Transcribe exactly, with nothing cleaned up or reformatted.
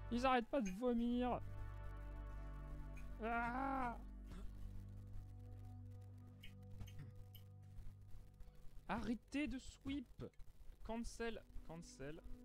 Ils arrêtent pas de vomir. Ah, arrêtez de sweep. Cancel. Cancel.